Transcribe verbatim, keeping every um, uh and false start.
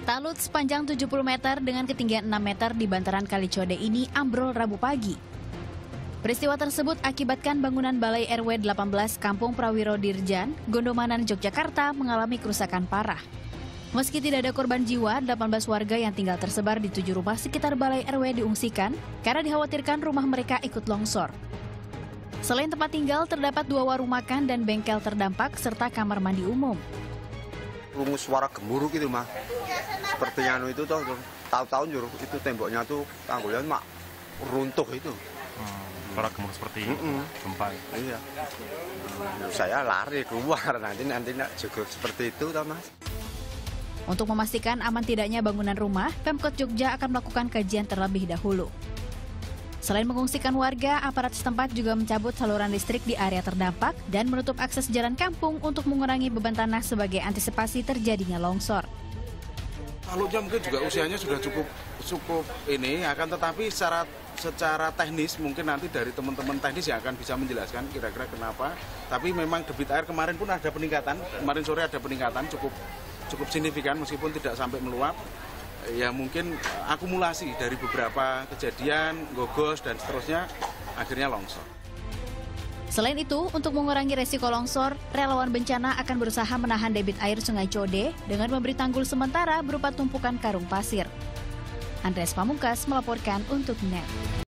Talut sepanjang tujuh puluh meter dengan ketinggian enam meter di bantaran Kali Code ini ambrol Rabu pagi. Peristiwa tersebut akibatkan bangunan Balai R W delapan belas Kampung Prawiro Dirjan, Gondomanan, Yogyakarta mengalami kerusakan parah. Meski tidak ada korban jiwa, delapan belas warga yang tinggal tersebar di tujuh rumah sekitar Balai R W diungsikan karena dikhawatirkan rumah mereka ikut longsor. Selain tempat tinggal, terdapat dua warung makan dan bengkel terdampak serta kamar mandi umum. Rungus suara gemuruh gitu mah, seperti anu itu tuh, tahu-tahu nyuruh itu temboknya tuh tanggulnya mak runtuh itu. Hmm, suara gemuruh seperti mm -mm. gempa. Iya, saya lari keluar nanti nanti juga seperti itu tuh mas. Untuk memastikan aman tidaknya bangunan rumah, Pemkot Jogja akan melakukan kajian terlebih dahulu. Selain mengungsikan warga, aparat setempat juga mencabut saluran listrik di area terdampak dan menutup akses jalan kampung untuk mengurangi beban tanah sebagai antisipasi terjadinya longsor. Talutnya mungkin juga usianya sudah cukup cukup ini, akan tetapi secara secara teknis mungkin nanti dari teman-teman teknis yang akan bisa menjelaskan kira-kira kenapa. Tapi memang debit air kemarin pun ada peningkatan, kemarin sore ada peningkatan cukup cukup signifikan meskipun tidak sampai meluap. Ya mungkin akumulasi dari beberapa kejadian, gogos, dan seterusnya, akhirnya longsor. Selain itu, untuk mengurangi resiko longsor, relawan bencana akan berusaha menahan debit air Sungai Code dengan memberi tanggul sementara berupa tumpukan karung pasir. Andreas Pamungkas melaporkan untuk N E T.